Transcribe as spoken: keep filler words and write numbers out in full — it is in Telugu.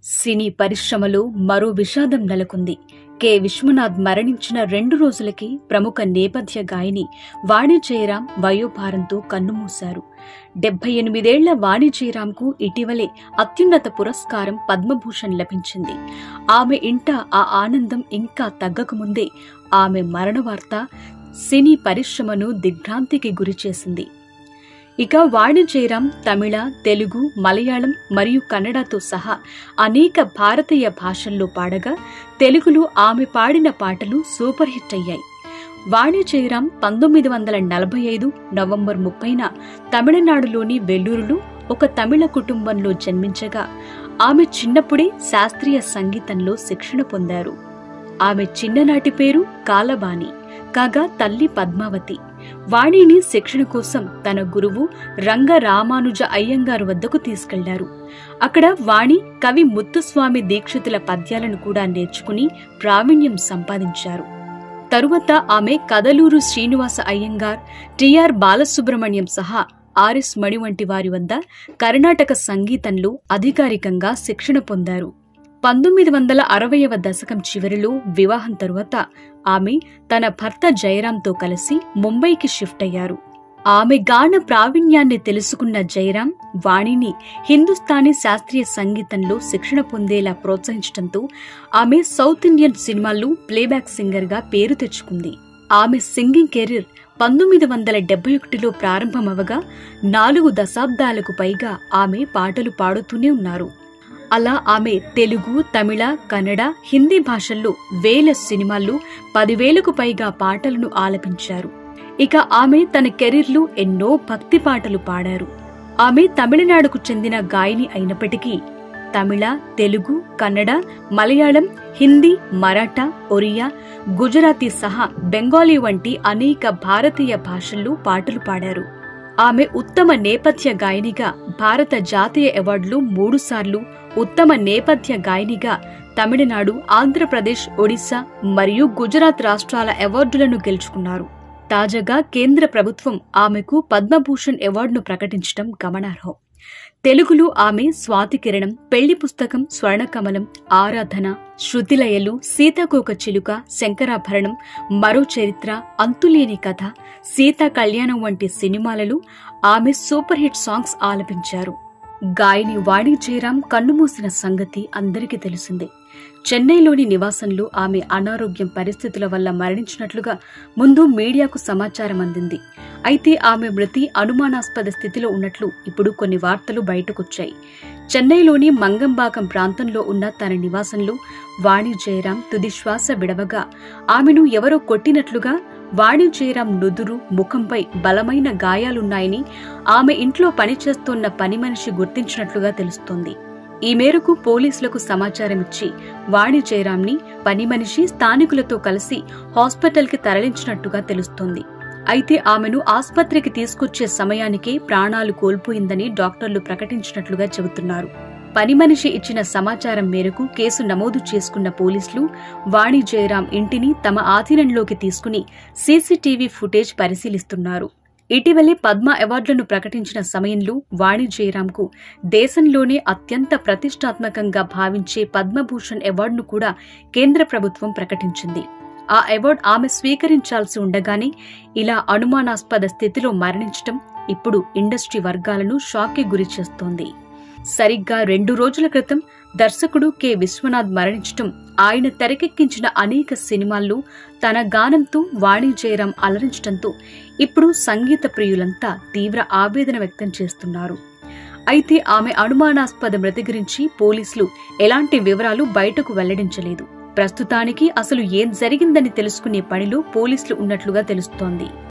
సినీ పరిశ్రమలో మరో విషాదం నెలకొంది. కె విశ్వనాథ్ మరణించిన రెండు రోజులకి ప్రముఖ నేపథ్య గాయని వాణి జయరాం వయోభారంతో కన్నుమూశారు. డెబ్బై ఎనిమిదేళ్ల వాణి జయరాంకు ఇటీవలే అత్యున్నత పురస్కారం పద్మభూషణ్ లభించింది. ఆమె ఇంట ఆ ఆనందం ఇంకా తగ్గకముందే ఆమె మరణ వార్త సినీ పరిశ్రమను దిగ్భ్రాంతికి గురిచేసింది. ఇక వాణి జయరాం తమిళ, తెలుగు, మలయాళం మరియు కన్నడతో సహా అనేక భారతీయ భాషల్లో పాడగా తెలుగులో ఆమె పాడిన పాటలు సూపర్ హిట్ అయ్యాయి. వాణి జయరాం పంతొమ్మిది వందల నలభై ఐదు నవంబర్ ముప్పైన తమిళనాడులోని వెల్లూరులో ఒక తమిళ కుటుంబంలో జన్మించగా ఆమె చిన్నప్పుడే శాస్త్రీయ సంగీతంలో శిక్షణ పొందారు. ఆమె చిన్ననాటి పేరు కాలబాణి కాగా తల్లి పద్మావతి. వాణిని శిక్షణ కోసం తన గురువు రంగ రామానుజ అయ్యంగారు వద్దకు తీసుకెళ్లారు. అక్కడ వాణి కవి ముత్తుస్వామి దీక్షితుల పద్యాలను కూడా నేర్చుకుని ప్రావీణ్యం సంపాదించారు. తరువాత ఆమె కదలూరు శ్రీనివాస అయ్యంగార్, టిఆర్ బాలసుబ్రహ్మణ్యం సహా ఆర్ఎస్ మణి వంటి వారి వద్ద కర్ణాటక సంగీతంలో అధికారికంగా శిక్షణ పొందారు. పంతొమ్మిది వందల అరవైవ దశకం చివరిలో వివాహం తరువాత ఆమె తన భర్త జయరాంతో కలిసి ముంబైకి షిఫ్ట్ అయ్యారు. ఆమె గాన ప్రావీణ్యాన్ని తెలుసుకున్న జయరాం వాణిని హిందుస్థానీ శాస్త్రీయ సంగీతంలో శిక్షణ పొందేలా ప్రోత్సహించడంతో ఆమె సౌత్ ఇండియన్ సినిమాల్లో ప్లేబ్యాక్ సింగర్ గా పేరు తెచ్చుకుంది. ఆమె సింగింగ్ కెరీర్ పంతొమ్మిది వందల డెబ్బై ఒకటిలో ప్రారంభమవగా నాలుగు దశాబ్దాలకు పైగా ఆమె పాటలు పాడుతూనే ఉన్నారు. అలా ఆమె తెలుగు, తమిళ, కన్నడ, హిందీ భాషల్లో వేల సినిమాల్లో పదివేలకు పైగా పాటలను ఆలపించారు. ఇక ఆమె తన కెరీర్లో ఎన్నో భక్తి పాటలు పాడారు. ఆమె తమిళనాడుకు చెందిన గాయని అయినప్పటికీ తమిళ, తెలుగు, కన్నడ, మలయాళం, హిందీ, మరాఠా, ఒరియా, గుజరాతీ సహా బెంగాలీ వంటి అనేక భారతీయ భాషల్లో పాటలు పాడారు. ఆమె ఉత్తమ నేపథ్య గాయనిగా భారత జాతీయ అవార్డులు మూడుసార్లు, ఉత్తమ నేపథ్య గాయనిగా తమిళనాడు, ఆంధ్రప్రదేశ్, ఒడిశా మరియు గుజరాత్ రాష్ట్రాల అవార్డులను గెలుచుకున్నారు. తాజాగా కేంద్ర ప్రభుత్వం ఆమెకు పద్మభూషణ్ అవార్డును ప్రకటించడం గమనార్హం. తెలుగులో ఆమె స్వాతి కిరణం, పెళ్లి పుస్తకం, స్వర్ణకమలం, ఆరాధన, శృతిలయలు, సీతాకోక చిలుక, శంకరాభరణం, మరో చరిత్ర, అంతులేని కథ, సీతా కళ్యాణం వంటి సినిమాలలో ఆమె సూపర్ హిట్ సాంగ్స్ ఆలపించారు. గాయని వాణి జయరాం కన్నుమూసిన సంగతి అందరికీ తెలిసిందే. చెన్నైలోని నివాసంలో ఆమె అనారోగ్యం పరిస్థితుల వల్ల మరణించినట్లుగా ముందు మీడియాకు సమాచారం అందింది. అయితే ఆమె మృతి అనుమానాస్పద స్థితిలో ఉన్నట్లు ఇప్పుడు కొన్ని వార్తలు బయటకొచ్చాయి. చెన్నైలోని మంగంబాకం ప్రాంతంలో ఉన్న తన నివాసంలో వాణి జయరాం తుదిశ్వాస విడవగా ఆమెను ఎవరో కొట్టినట్లుగా, వాణి జయరాం నుదురు, ముఖంపై బలమైన గాయాలున్నాయని ఆమె ఇంట్లో పనిచేస్తోన్న పని మనిషి గుర్తించినట్లుగా తెలుస్తోంది. ఈ మేరకు పోలీసులకు సమాచారమిచ్చి వాణి జయరాంని పని మనిషి స్థానికులతో కలిసి హాస్పిటల్కి తరలించినట్టుగా తెలుస్తోంది. అయితే ఆమెను ఆస్పత్రికి తీసుకొచ్చే సమయానికే ప్రాణాలు కోల్పోయిందని డాక్టర్లు ప్రకటించినట్లుగా చెబుతున్నారు. పని మనిషి ఇచ్చిన సమాచారం మేరకు కేసు నమోదు చేసుకున్న పోలీసులు వాణి జయరాం ఇంటిని తమ ఆధీనంలోకి తీసుకుని సీసీటీవీ ఫుటేజ్ పరిశీలిస్తున్నారు. ఇటీవలే పద్మ అవార్డులను ప్రకటించిన సమయంలో వాణి జయరాంకు దేశంలోనే అత్యంత ప్రతిష్టాత్మకంగా భావించే పద్మభూషణ్ అవార్డును కూడా కేంద్ర ప్రభుత్వం ప్రకటించింది. ఆ అవార్డు ఆమె స్వీకరించాల్సి ఉండగానే ఇలా అనుమానాస్పద స్థితిలో మరణించడం ఇప్పుడు ఇండస్ట్రీ వర్గాలను షాక్కి గురిచేస్తోంది. సరిగ్గా రెండు రోజుల క్రితం దర్శకుడు కె విశ్వనాథ్ మరణించటం, ఆయన తెరకెక్కించిన అనేక సినిమాల్లో తన గానంతో వాణి జయరాం అలరించడంతో ఇప్పుడు సంగీత ప్రియులంతా తీవ్ర ఆవేదన వ్యక్తం చేస్తున్నారు. అయితే ఆమె అనుమానాస్పద మృతి గురించి పోలీసులు ఎలాంటి వివరాలు బయటకు వెల్లడించలేదు. ప్రస్తుతానికి అసలు ఏం జరిగిందని తెలుసుకునే పనిలో పోలీసులు ఉన్నట్లుగా తెలుస్తోంది.